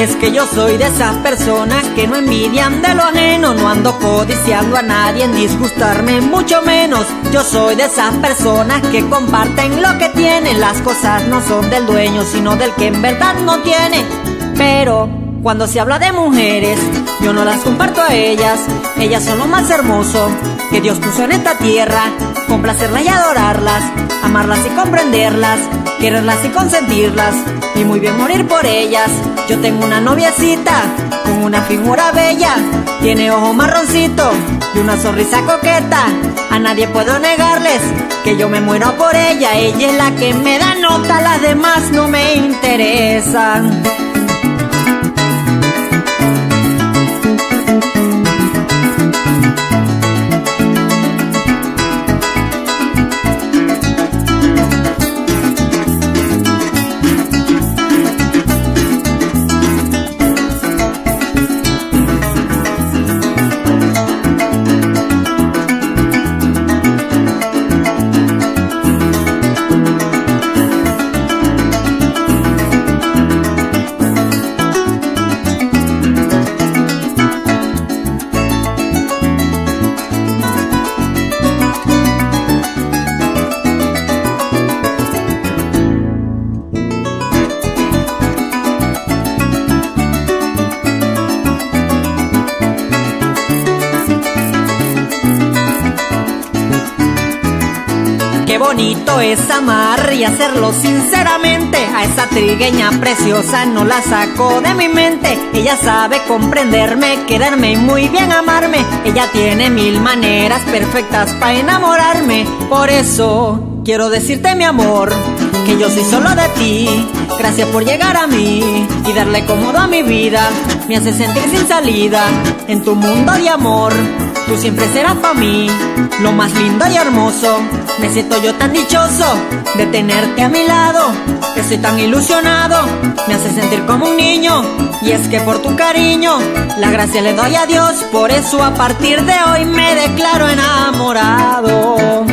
es que yo soy de esas personas que no envidian de lo ajeno. No ando codiciando a nadie en disgustarme, mucho menos. Yo soy de esas personas que comparten lo que tienen. Las cosas no son del dueño, sino del que en verdad no tiene. Pero cuando se habla de mujeres, yo no las comparto a ellas. Ellas son lo más hermoso que Dios puso en esta tierra. Complacerlas y adorarlas, amarlas y comprenderlas, quererlas y consentirlas, y muy bien morir por ellas. Yo tengo una noviecita con una figura bella, tiene ojo marroncito y una sonrisa coqueta. A nadie puedo negarles que yo me muero por ella. Ella es la que me da nota, las demás no me interesan. Qué bonito es amar y hacerlo sinceramente. A esa trigueña preciosa no la saco de mi mente. Ella sabe comprenderme, quererme y muy bien amarme. Ella tiene 1000 maneras perfectas para enamorarme. Por eso quiero decirte, mi amor, que yo soy solo de ti. Gracias por llegar a mí y darle cómodo a mi vida. Me hace sentir sin salida en tu mundo de amor. Tú siempre serás para mí lo más lindo y hermoso. Me siento yo tan dichoso de tenerte a mi lado. Estoy tan ilusionado, me hace sentir como un niño. Y es que por tu cariño la gracia le doy a Dios. Por eso a partir de hoy me declaro enamorado.